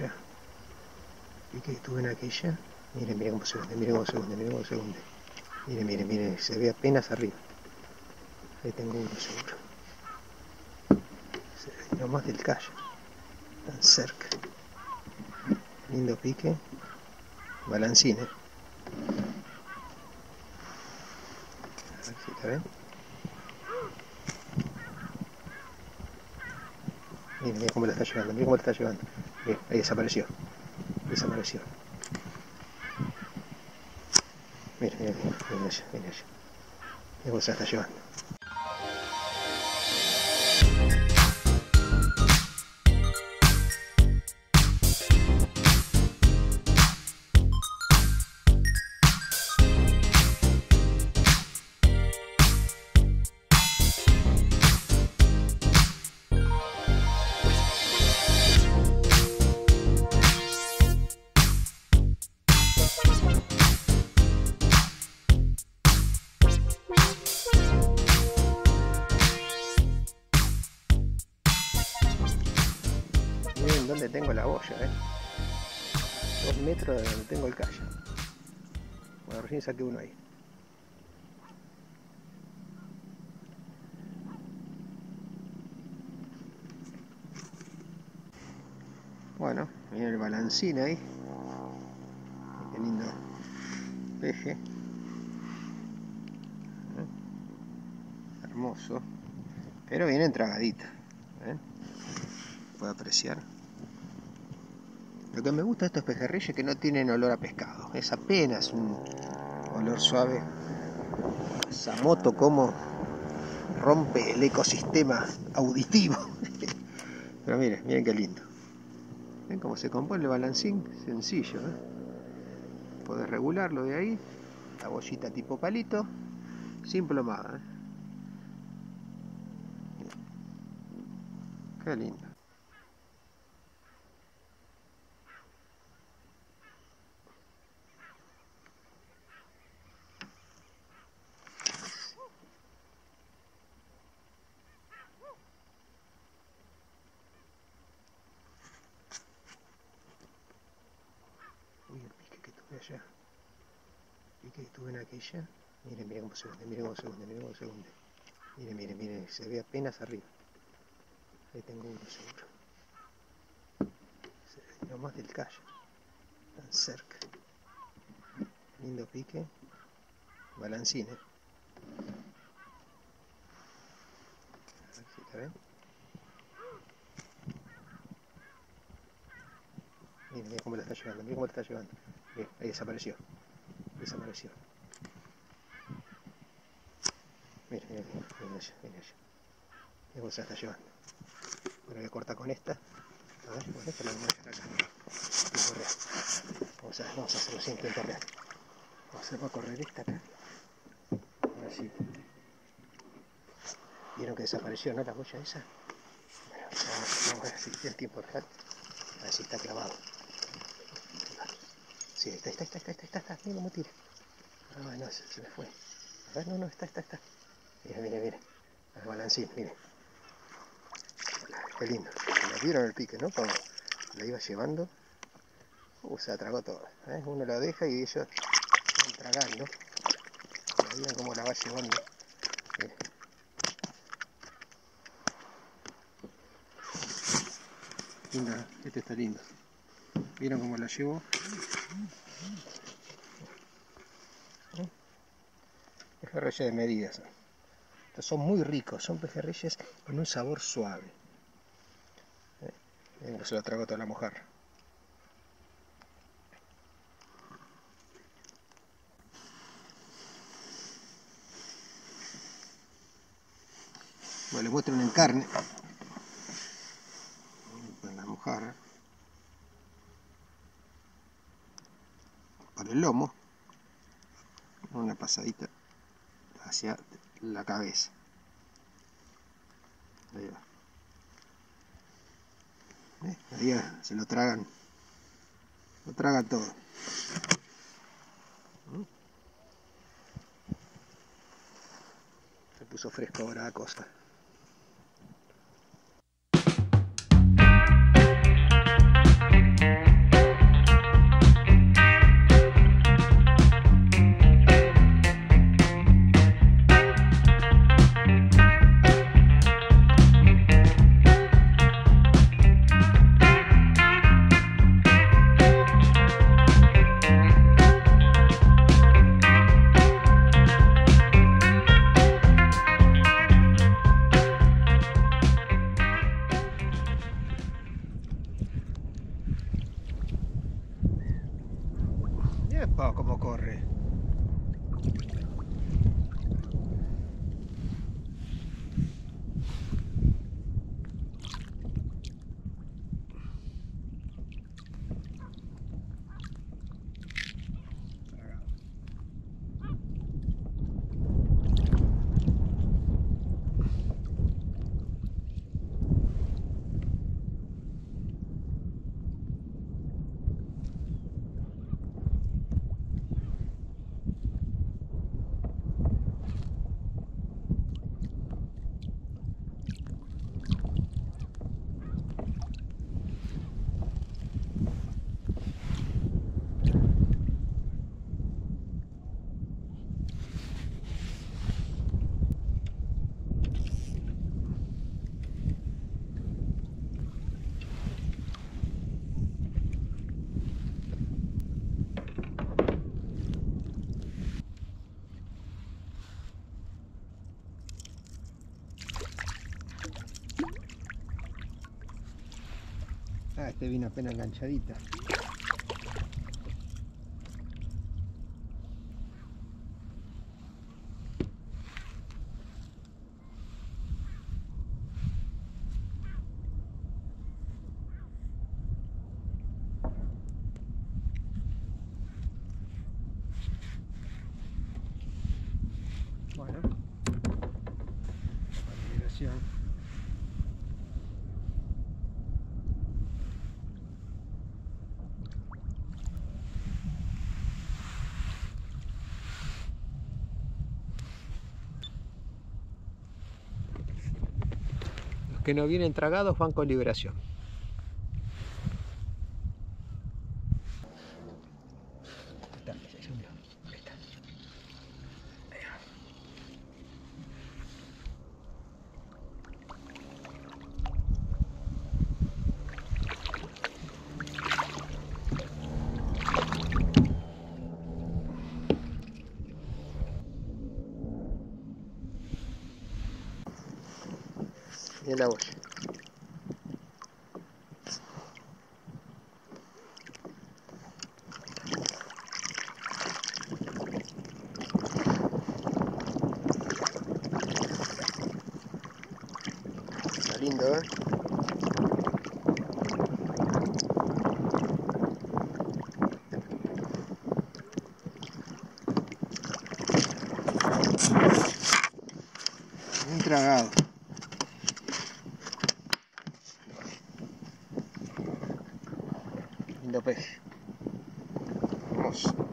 allá. Vi que estuve en aquella. Miren, miren cómo se hunde, miren cómo se hunde, miren cómo se hunde. Miren, miren, miren, se ve apenas arriba. Ahí tengo uno seguro. Se ve nomás del callo. Tan cerca. Lindo pique. Balancín, A ver si la ven. Miren, miren cómo la está llevando, miren cómo la está llevando. Bien, ahí desapareció. Desapareció. Miren, miren, miren, miren allá, miren allá. Miren cómo se la está llevando. Miren dónde tengo la boya, 2 metros de donde tengo el callo. Bueno, recién saqué uno ahí. Bueno, miren el balancín ahí. Qué lindo peje. Hermoso. Pero viene entragadita. Puede apreciar. Lo que me gusta de estos pejerreyes es que no tienen olor a pescado. Es apenas un olor suave. Esa moto como rompe el ecosistema auditivo. Pero miren, miren qué lindo. ¿Ven cómo se compone el balancín? Sencillo, Podés regularlo de ahí. La bollita tipo palito. Sin plomada, Qué lindo. Uy, el pique que tuve allá. El pique que tuve en aquella. Miren, miren cómo se hunde, miren cómo se hunde, miren cómo se hunde. Miren, miren, miren, se ve apenas arriba. Ahí tengo uno seguro. Se ve nomás del callo. Tan cerca. Lindo pique. Balancín, A ver si la ven. Miren, miren cómo la está llevando, miren cómo la está llevando. Bien, ahí desapareció. Desapareció. Miren, miren, miren, miren allá, miren allá. Miren cómo se la está llevando. Bueno, voy a cortar con esta. A ver, con esta la voy a dejar acá. Tiempo real. Vamos a hacerlo sin tiempo real. Vamos a correr esta acá. Ahora sí. Vieron que desapareció, ¿no? La boya esa. Bueno, vamos a ver si en tiempo real. A ver si está clavado. Sí, está. Miren cómo tira. Ah, no, se me fue. A ver, no, está. Mira. El balancín, miren. Qué lindo. ¿La vieron el pique, no? Como la iba llevando. Se la tragó todo. Uno la deja y ellos van tragando. Miren cómo la va llevando. Miren. Linda, este está lindo. ¿Vieron cómo la llevo? Pejerreyes de medidas. Estos son muy ricos, son pejerreyes con un sabor suave. Se lo tragó toda la mojarra. Bueno, les muestro en carne. Con la mojarra. Por el lomo. Una pasadita hacia la cabeza. Ahí va. Ahí se lo tragan todo. Se puso fresco ahora la cosa. Ah, este viene apenas enganchadita. Bueno, la liberación. Los que no vienen tragados van con liberación. Y la boya. Está lindo, ¿eh? Bien tragado. Lindo pez. Hermoso.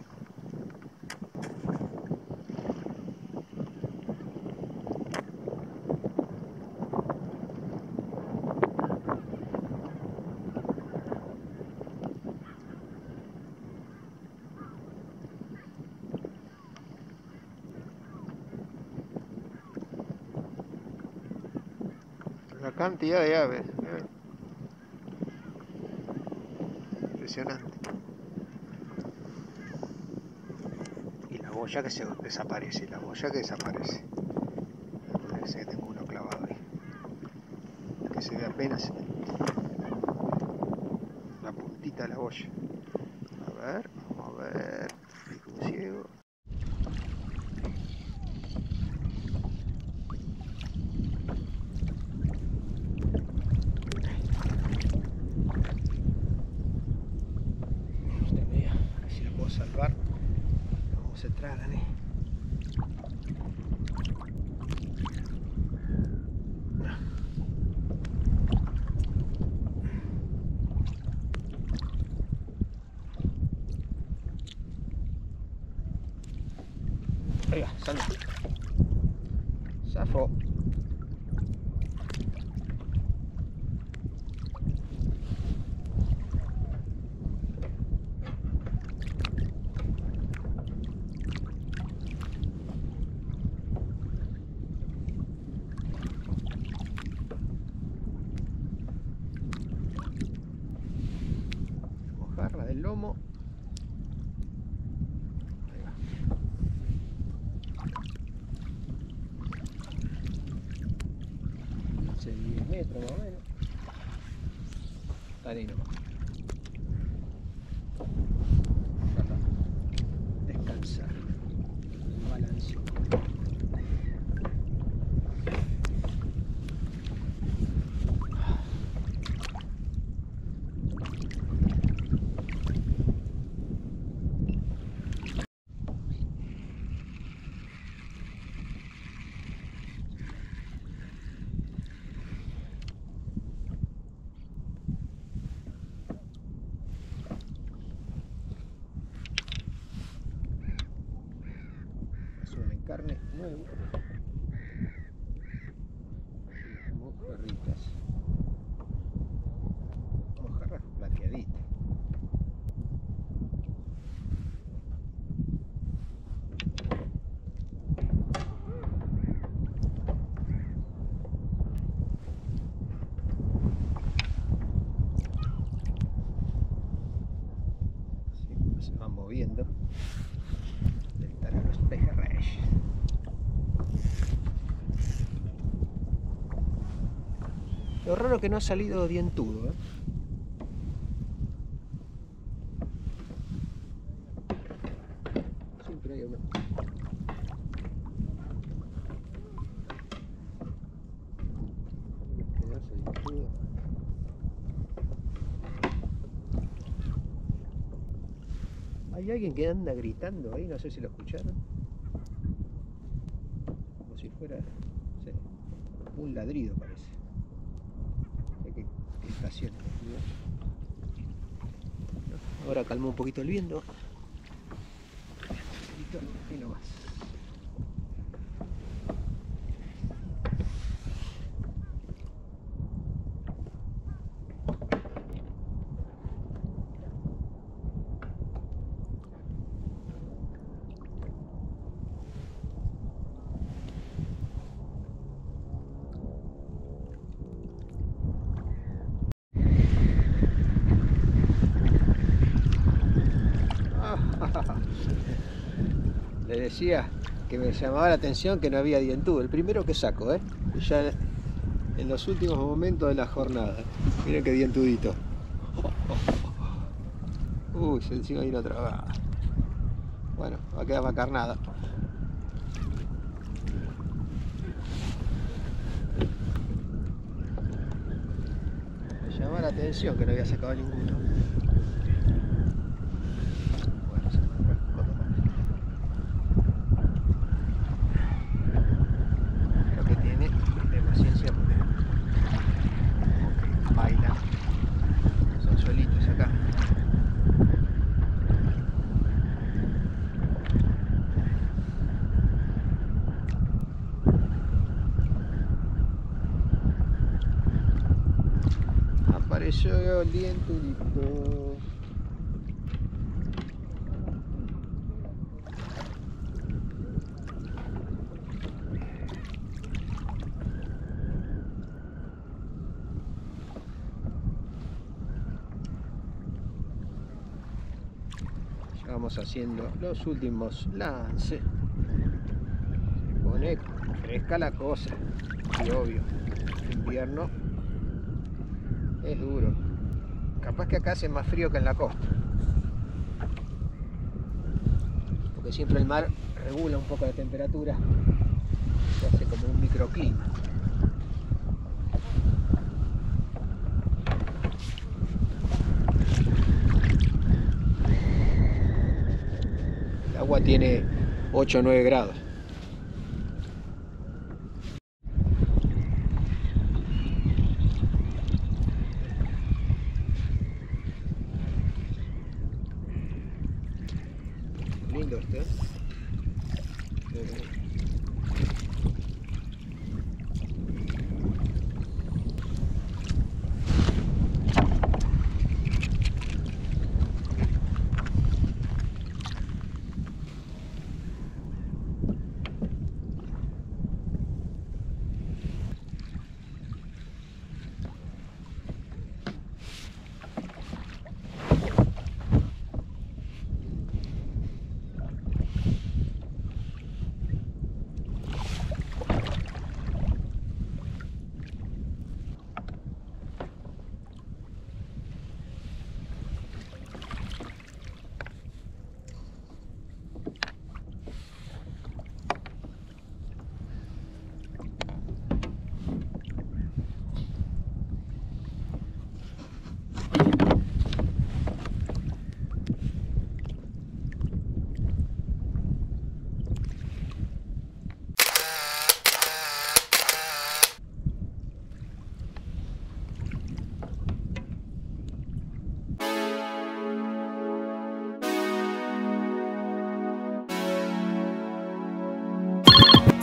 La cantidad de aves, impresionante. Y la boya que se desaparece, la boya que desaparece. Parece que tengo uno clavado ahí, que se ve apenas la puntita de la boya. A ver, vamos a ver, pico un ciego. Salvar, cómo se tragan, Ahí va, salud. Zafo. Mojarla del lomo. Ahí va. 10 metros más o menos. Está ahí nomás. Descansar. carne nuevo. Mojarritas. Mojarras plateaditas. Se van moviendo. Estarán los pejerreyes. Lo raro que no ha salido dientudo, ¿eh? Siempre hay uno. Quedarse dientudo. Hay alguien que anda gritando ahí, no sé si lo escucharon. Como si fuera, no sé, un ladrido parece. ¿Qué estación? Ahora calmó un poquito el viento. Y no más. Le decía que me llamaba la atención que no había dientudo. El primero que saco, ya en los últimos momentos de la jornada. Miren qué dientudito. Uy, se encima hay una trabada. Bueno, va a quedar más carnada. Me llamaba la atención que no había sacado ninguno. Apareció el dientudito. Ya vamos haciendo los últimos lances. Se pone fresca la cosa. Y obvio, invierno es duro. Capaz que acá hace más frío que en la costa. Porque siempre el mar regula un poco la temperatura. Se hace como un microclima. El agua tiene 8 o 9 grados. Lindo este. Chao.